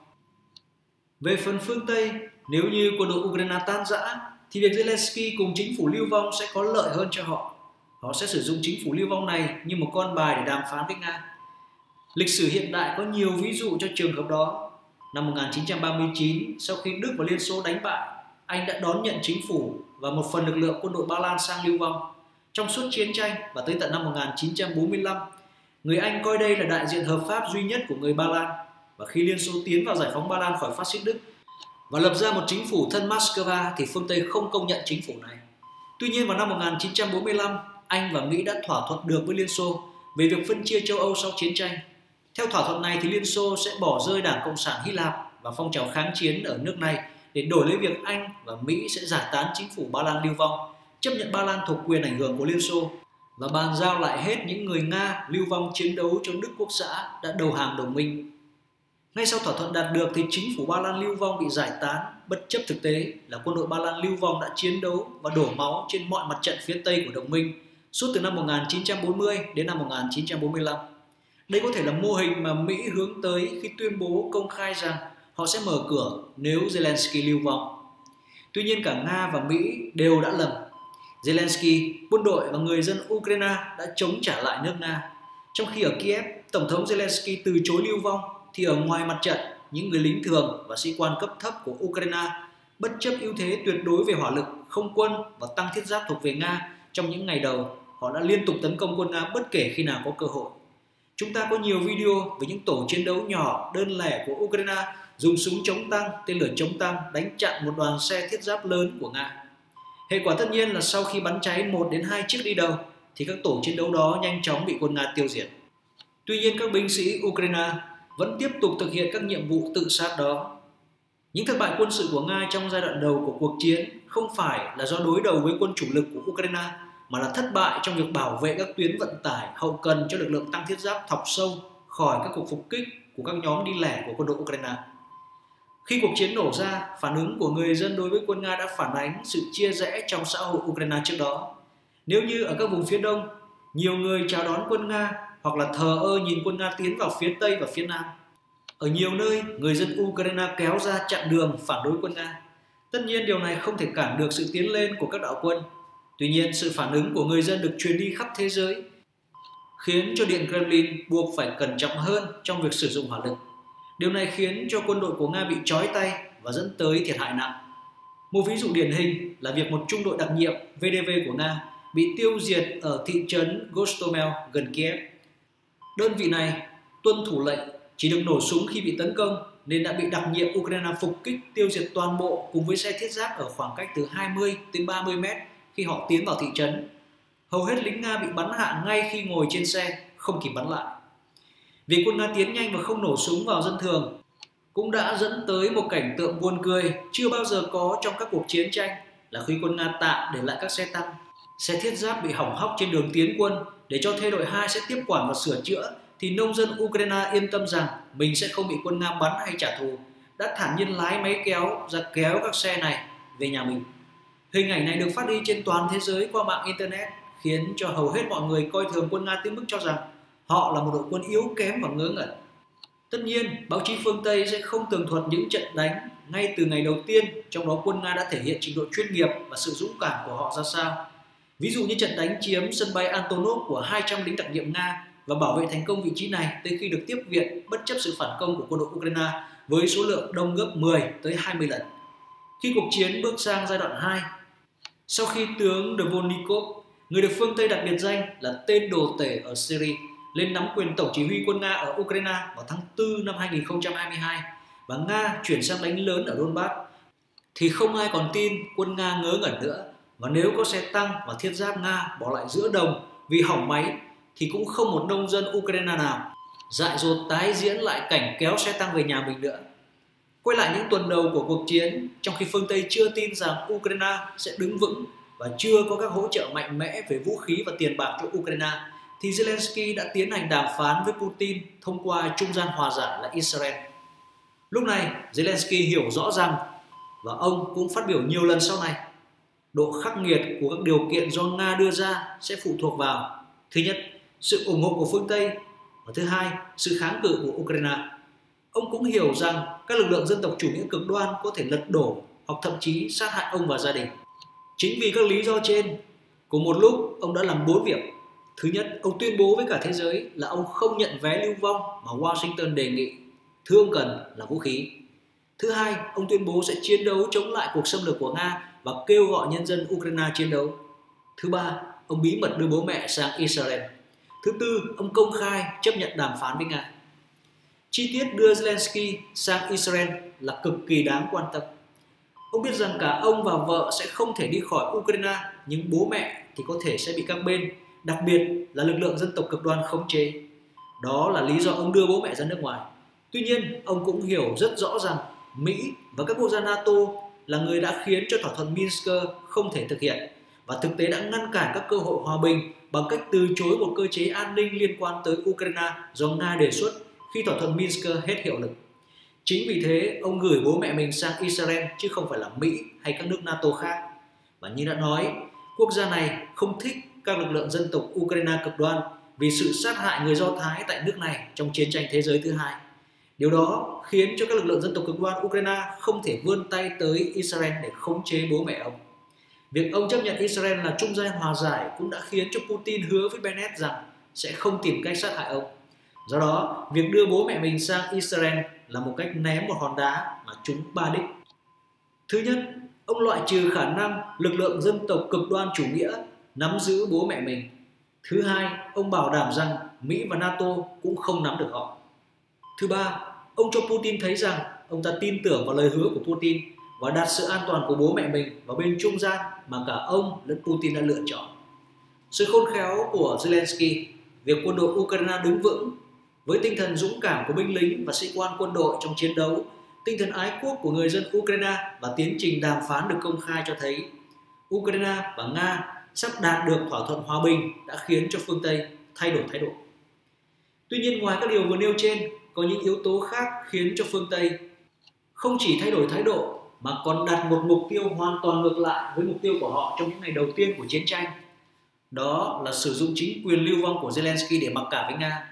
Về phần phương Tây, nếu như quân đội Ukraine tan rã thì việc Zelensky cùng chính phủ lưu vong sẽ có lợi hơn cho họ. Họ sẽ sử dụng chính phủ lưu vong này như một con bài để đàm phán với Nga. Lịch sử hiện đại có nhiều ví dụ cho trường hợp đó. Năm một nghìn chín trăm ba mươi chín, sau khi Đức và Liên Xô đánh bại, Anh đã đón nhận chính phủ và một phần lực lượng quân đội Ba Lan sang lưu vong. Trong suốt chiến tranh và tới tận năm một nghìn chín trăm bốn mươi lăm, người Anh coi đây là đại diện hợp pháp duy nhất của người Ba Lan. Và khi Liên Xô tiến vào giải phóng Ba Lan khỏi phát xít Đức và lập ra một chính phủ thân Moscow thì phương Tây không công nhận chính phủ này. Tuy nhiên vào năm một nghìn chín trăm bốn mươi lăm, Anh và Mỹ đã thỏa thuận được với Liên Xô về việc phân chia châu Âu sau chiến tranh. Theo thỏa thuận này thì Liên Xô sẽ bỏ rơi Đảng Cộng sản Hy Lạp và phong trào kháng chiến ở nước này để đổi lấy việc Anh và Mỹ sẽ giải tán chính phủ Ba Lan lưu vong, chấp nhận Ba Lan thuộc quyền ảnh hưởng của Liên Xô và bàn giao lại hết những người Nga lưu vong chiến đấu cho Đức Quốc xã đã đầu hàng đồng minh. Ngay sau thỏa thuận đạt được thì chính phủ Ba Lan lưu vong bị giải tán, bất chấp thực tế là quân đội Ba Lan lưu vong đã chiến đấu và đổ máu trên mọi mặt trận phía Tây của đồng minh suốt từ năm một nghìn chín trăm bốn mươi đến năm một nghìn chín trăm bốn mươi lăm. Đây có thể là mô hình mà Mỹ hướng tới khi tuyên bố công khai rằng họ sẽ mở cửa nếu Zelensky lưu vong. Tuy nhiên cả Nga và Mỹ đều đã lầm. Zelensky, quân đội và người dân Ukraine đã chống trả lại nước Nga. Trong khi ở Kiev, Tổng thống Zelensky từ chối lưu vong, thì ở ngoài mặt trận, những người lính thường và sĩ quan cấp thấp của Ukraine bất chấp ưu thế tuyệt đối về hỏa lực, không quân và tăng thiết giáp thuộc về Nga trong những ngày đầu, họ đã liên tục tấn công quân Nga bất kể khi nào có cơ hội. Chúng ta có nhiều video về những tổ chiến đấu nhỏ, đơn lẻ của Ukraine dùng súng chống tăng, tên lửa chống tăng đánh chặn một đoàn xe thiết giáp lớn của Nga. Hệ quả tất nhiên là sau khi bắn cháy một đến hai chiếc đi đầu, thì các tổ chiến đấu đó nhanh chóng bị quân Nga tiêu diệt. Tuy nhiên các binh sĩ Ukraine vẫn tiếp tục thực hiện các nhiệm vụ tự sát đó. Những thất bại quân sự của Nga trong giai đoạn đầu của cuộc chiến không phải là do đối đầu với quân chủ lực của Ukraine, mà là thất bại trong việc bảo vệ các tuyến vận tải hậu cần cho lực lượng tăng thiết giáp thọc sâu khỏi các cuộc phục kích của các nhóm đi lẻ của quân đội Ukraine. Khi cuộc chiến nổ ra, phản ứng của người dân đối với quân Nga đã phản ánh sự chia rẽ trong xã hội Ukraine trước đó. Nếu như ở các vùng phía đông, nhiều người chào đón quân Nga hoặc là thờ ơ nhìn quân Nga tiến vào phía Tây và phía Nam. Ở nhiều nơi, người dân Ukraine kéo ra chặn đường phản đối quân Nga. Tất nhiên điều này không thể cản được sự tiến lên của các đạo quân. Tuy nhiên, sự phản ứng của người dân được truyền đi khắp thế giới, khiến cho Điện Kremlin buộc phải cẩn trọng hơn trong việc sử dụng hỏa lực. Điều này khiến cho quân đội của Nga bị trói tay và dẫn tới thiệt hại nặng. Một ví dụ điển hình là việc một trung đội đặc nhiệm vê đê vê của Nga bị tiêu diệt ở thị trấn Gostomel gần Kiev. Đơn vị này tuân thủ lệnh chỉ được nổ súng khi bị tấn công nên đã bị đặc nhiệm Ukraine phục kích tiêu diệt toàn bộ cùng với xe thiết giáp ở khoảng cách từ hai mươi đến ba mươi mét khi họ tiến vào thị trấn. Hầu hết lính Nga bị bắn hạ ngay khi ngồi trên xe, không kịp bắn lại. Vì quân Nga tiến nhanh và không nổ súng vào dân thường cũng đã dẫn tới một cảnh tượng buồn cười chưa bao giờ có trong các cuộc chiến tranh, là khi quân Nga tạm để lại các xe tăng, xe thiết giáp bị hỏng hóc trên đường tiến quân để cho thê đội hai sẽ tiếp quản và sửa chữa, thì nông dân Ukraine yên tâm rằng mình sẽ không bị quân Nga bắn hay trả thù, đã thản nhiên lái máy kéo ra kéo các xe này về nhà mình. Hình ảnh này được phát đi trên toàn thế giới qua mạng Internet, khiến cho hầu hết mọi người coi thường quân Nga tới mức cho rằng họ là một đội quân yếu kém và ngớ ngẩn. Tất nhiên, báo chí phương Tây sẽ không tường thuật những trận đánh ngay từ ngày đầu tiên, trong đó quân Nga đã thể hiện trình độ chuyên nghiệp và sự dũng cảm của họ ra sao. Ví dụ như trận đánh chiếm sân bay Antonov của hai trăm lính đặc nhiệm Nga và bảo vệ thành công vị trí này tới khi được tiếp viện bất chấp sự phản công của quân đội Ukraine với số lượng đông gấp mười tới hai mươi lần. Khi cuộc chiến bước sang giai đoạn hai, sau khi tướng Dvornikov, người được phương Tây đặt biệt danh là tên đồ tể ở Syria, lên nắm quyền tổng chỉ huy quân Nga ở Ukraine vào tháng tư năm hai nghìn không trăm hai mươi hai và Nga chuyển sang đánh lớn ở Donbass, thì không ai còn tin quân Nga ngớ ngẩn nữa. Và nếu có xe tăng và thiết giáp Nga bỏ lại giữa đồng vì hỏng máy, thì cũng không một nông dân Ukraine nào dại dột tái diễn lại cảnh kéo xe tăng về nhà mình nữa. Quay lại những tuần đầu của cuộc chiến, trong khi phương Tây chưa tin rằng Ukraine sẽ đứng vững và chưa có các hỗ trợ mạnh mẽ về vũ khí và tiền bạc cho Ukraine, thì Zelensky đã tiến hành đàm phán với Putin thông qua trung gian hòa giải là Israel. Lúc này, Zelensky hiểu rõ rằng, và ông cũng phát biểu nhiều lần sau này, độ khắc nghiệt của các điều kiện do Nga đưa ra sẽ phụ thuộc vào: thứ nhất, sự ủng hộ của phương Tây, và thứ hai, sự kháng cự của Ukraine. Ông cũng hiểu rằng các lực lượng dân tộc chủ nghĩa cực đoan có thể lật đổ hoặc thậm chí sát hại ông và gia đình. Chính vì các lý do trên, cùng một lúc ông đã làm bốn việc. Thứ nhất, ông tuyên bố với cả thế giới là ông không nhận vé lưu vong mà Washington đề nghị, thứ ông cần là vũ khí. Thứ hai, ông tuyên bố sẽ chiến đấu chống lại cuộc xâm lược của Nga và kêu gọi nhân dân Ukraine chiến đấu. Thứ ba, ông bí mật đưa bố mẹ sang Israel. Thứ tư, ông công khai chấp nhận đàm phán với Nga. Chi tiết đưa Zelensky sang Israel là cực kỳ đáng quan tâm. Ông biết rằng cả ông và vợ sẽ không thể đi khỏi Ukraine, nhưng bố mẹ thì có thể sẽ bị các bên, đặc biệt là lực lượng dân tộc cực đoan khống chế. Đó là lý do ông đưa bố mẹ ra nước ngoài. Tuy nhiên, ông cũng hiểu rất rõ rằng Mỹ và các quốc gia NATO là người đã khiến cho thỏa thuận Minsk không thể thực hiện, và thực tế đã ngăn cản các cơ hội hòa bình bằng cách từ chối một cơ chế an ninh liên quan tới Ukraine do Nga đề xuất khi thỏa thuận Minsk hết hiệu lực. Chính vì thế, ông gửi bố mẹ mình sang Israel chứ không phải là Mỹ hay các nước NATO khác. Và như đã nói, quốc gia này không thích các lực lượng dân tộc Ukraine cực đoan vì sự sát hại người Do Thái tại nước này trong chiến tranh thế giới thứ hai. Điều đó khiến cho các lực lượng dân tộc cực đoan Ukraine không thể vươn tay tới Israel để khống chế bố mẹ ông. Việc ông chấp nhận Israel là trung gian hòa giải cũng đã khiến cho Putin hứa với Bennett rằng sẽ không tìm cách sát hại ông. Do đó, việc đưa bố mẹ mình sang Israel là một cách ném một hòn đá mà trúng ba đích. Thứ nhất, ông loại trừ khả năng lực lượng dân tộc cực đoan chủ nghĩa nắm giữ bố mẹ mình. Thứ hai, ông bảo đảm rằng Mỹ và NATO cũng không nắm được họ. Thứ ba, ông cho Putin thấy rằng ông ta tin tưởng vào lời hứa của Putin và đặt sự an toàn của bố mẹ mình vào bên trung gian mà cả ông lẫn Putin đã lựa chọn. Sự khôn khéo của Zelensky, việc quân đội Ukraine đứng vững với tinh thần dũng cảm của binh lính và sĩ quan quân đội trong chiến đấu, tinh thần ái quốc của người dân Ukraine và tiến trình đàm phán được công khai cho thấy Ukraine và Nga sắp đạt được thỏa thuận hòa bình đã khiến cho phương Tây thay đổi thái độ. Tuy nhiên, ngoài các điều vừa nêu trên, có những yếu tố khác khiến cho phương Tây không chỉ thay đổi thái độ mà còn đặt một mục tiêu hoàn toàn ngược lại với mục tiêu của họ trong những ngày đầu tiên của chiến tranh. Đó là sử dụng chính quyền lưu vong của Zelensky để mặc cả với Nga.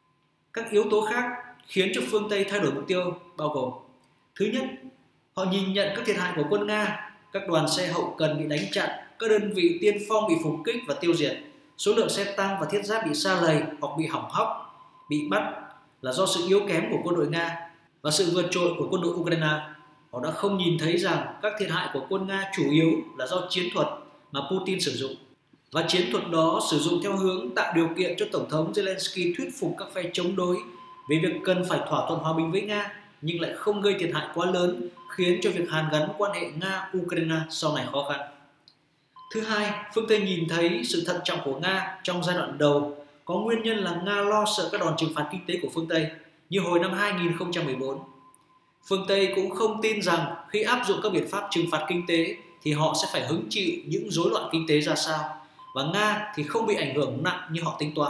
Các yếu tố khác khiến cho phương Tây thay đổi mục tiêu bao gồm: thứ nhất, họ nhìn nhận các thiệt hại của quân Nga, các đoàn xe hậu cần bị đánh chặn, các đơn vị tiên phong bị phục kích và tiêu diệt, số lượng xe tăng và thiết giáp bị sa lầy hoặc bị hỏng hóc, bị bắt là do sự yếu kém của quân đội Nga và sự vượt trội của quân đội Ukraine. Họ đã không nhìn thấy rằng các thiệt hại của quân Nga chủ yếu là do chiến thuật mà Putin sử dụng, và chiến thuật đó sử dụng theo hướng tạo điều kiện cho Tổng thống Zelensky thuyết phục các phe chống đối về việc cần phải thỏa thuận hòa bình với Nga, nhưng lại không gây thiệt hại quá lớn, khiến cho việc hàn gắn quan hệ Nga-Ukraine sau này khó khăn. Thứ hai, phương Tây nhìn thấy sự thận trọng của Nga trong giai đoạn đầu có nguyên nhân là Nga lo sợ các đòn trừng phạt kinh tế của phương Tây như hồi năm hai nghìn không trăm mười bốn. Phương Tây cũng không tin rằng khi áp dụng các biện pháp trừng phạt kinh tế thì họ sẽ phải hứng chịu những rối loạn kinh tế ra sao, và Nga thì không bị ảnh hưởng nặng như họ tính toán.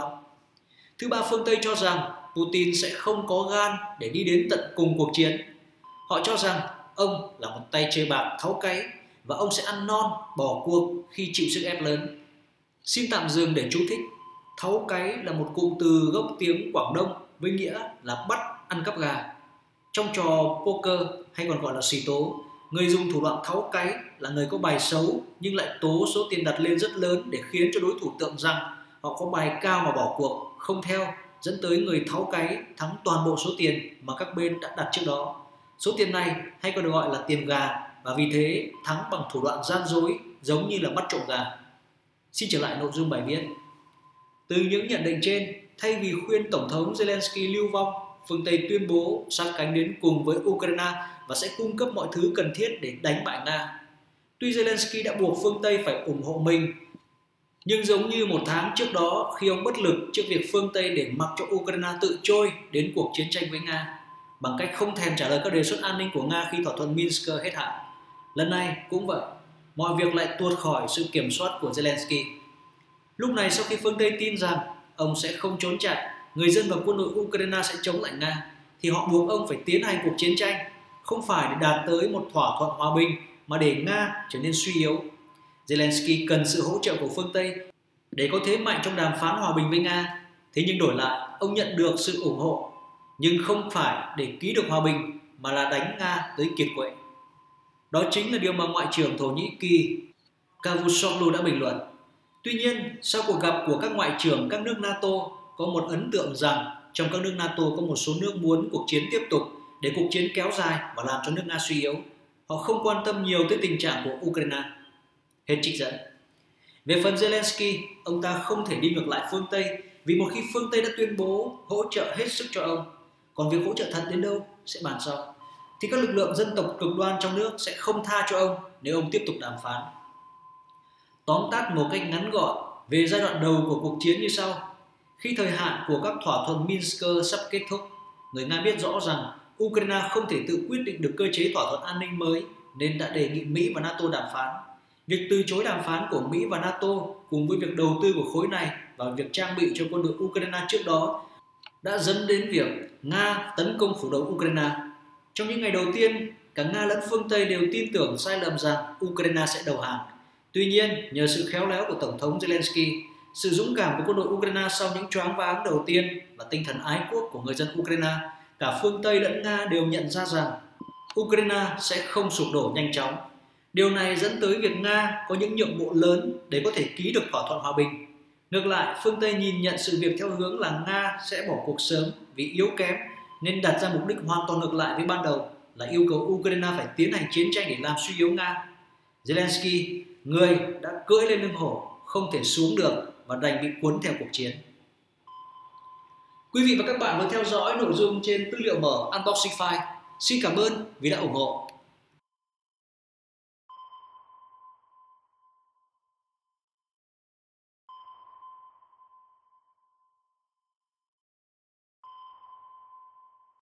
Thứ ba, phương Tây cho rằng Putin sẽ không có gan để đi đến tận cùng cuộc chiến. Họ cho rằng ông là một tay chơi bạc tháo cáy và ông sẽ ăn non, bỏ cuộc khi chịu sức ép lớn. Xin tạm dừng để chú thích. Tháo cáy là một cụm từ gốc tiếng Quảng Đông với nghĩa là bắt ăn cắp gà. Trong trò poker hay còn gọi là xì tố, người dùng thủ đoạn tháo cáy là người có bài xấu nhưng lại tố số tiền đặt lên rất lớn để khiến cho đối thủ tưởng rằng họ có bài cao mà bỏ cuộc, không theo, dẫn tới người tháo cáy thắng toàn bộ số tiền mà các bên đã đặt trước đó. Số tiền này hay còn được gọi là tiền gà, và vì thế thắng bằng thủ đoạn gian dối giống như là bắt trộm gà. Xin trở lại nội dung bài viết. Từ những nhận định trên, thay vì khuyên Tổng thống Zelensky lưu vong, phương Tây tuyên bố sát cánh đến cùng với Ukraine và sẽ cung cấp mọi thứ cần thiết để đánh bại Nga. Tuy Zelensky đã buộc phương Tây phải ủng hộ mình, nhưng giống như một tháng trước đó khi ông bất lực trước việc phương Tây để mặc cho Ukraine tự trôi đến cuộc chiến tranh với Nga, bằng cách không thèm trả lời các đề xuất an ninh của Nga khi thỏa thuận Minsk hết hạn. Lần này cũng vậy, mọi việc lại tuột khỏi sự kiểm soát của Zelensky. Lúc này sau khi phương Tây tin rằng ông sẽ không trốn chạy, người dân và quân đội Ukraine sẽ chống lại Nga, thì họ buộc ông phải tiến hành cuộc chiến tranh, không phải để đạt tới một thỏa thuận hòa bình mà để Nga trở nên suy yếu. Zelensky cần sự hỗ trợ của phương Tây để có thế mạnh trong đàm phán hòa bình với Nga. Thế nhưng đổi lại, ông nhận được sự ủng hộ, nhưng không phải để ký được hòa bình mà là đánh Nga tới kiệt quệ. Đó chính là điều mà Ngoại trưởng Thổ Nhĩ Kỳ Cavusoglu đã bình luận. Tuy nhiên, sau cuộc gặp của các ngoại trưởng các nước NATO, có một ấn tượng rằng trong các nước NATO có một số nước muốn cuộc chiến tiếp tục để cuộc chiến kéo dài và làm cho nước Nga suy yếu. Họ không quan tâm nhiều tới tình trạng của Ukraine. Hết trích dẫn. Về phần Zelensky, ông ta không thể đi ngược lại phương Tây vì một khi phương Tây đã tuyên bố hỗ trợ hết sức cho ông, còn việc hỗ trợ thật đến đâu sẽ bàn sau, thì các lực lượng dân tộc cực đoan trong nước sẽ không tha cho ông nếu ông tiếp tục đàm phán. Tóm tắt một cách ngắn gọn về giai đoạn đầu của cuộc chiến như sau. Khi thời hạn của các thỏa thuận Minsk sắp kết thúc, người Nga biết rõ rằng Ukraine không thể tự quyết định được cơ chế thỏa thuận an ninh mới nên đã đề nghị Mỹ và NATO đàm phán. Việc từ chối đàm phán của Mỹ và NATO cùng với việc đầu tư của khối này và việc trang bị cho quân đội Ukraine trước đó đã dẫn đến việc Nga tấn công phủ đầu Ukraine. Trong những ngày đầu tiên, cả Nga lẫn phương Tây đều tin tưởng sai lầm rằng Ukraine sẽ đầu hàng. Tuy nhiên, nhờ sự khéo léo của Tổng thống Zelensky, sự dũng cảm của quân đội Ukraine sau những choáng váng đầu tiên và tinh thần ái quốc của người dân Ukraine, cả phương Tây lẫn Nga đều nhận ra rằng Ukraine sẽ không sụp đổ nhanh chóng. Điều này dẫn tới việc Nga có những nhượng bộ lớn để có thể ký được thỏa thuận hòa bình. Ngược lại, phương Tây nhìn nhận sự việc theo hướng là Nga sẽ bỏ cuộc sớm vì yếu kém nên đặt ra mục đích hoàn toàn ngược lại với ban đầu là yêu cầu Ukraine phải tiến hành chiến tranh để làm suy yếu Nga. Zelensky, người đã cưỡi lên lưng hổ, không thể xuống được và đành bị cuốn theo cuộc chiến. Quý vị và các bạn vừa theo dõi nội dung trên tư liệu mở Unboxing File. Xin cảm ơn vì đã ủng hộ.